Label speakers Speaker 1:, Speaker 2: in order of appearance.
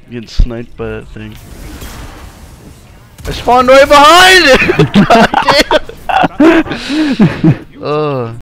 Speaker 1: Getting sniped by that thing. I spawned right behind it! God damn!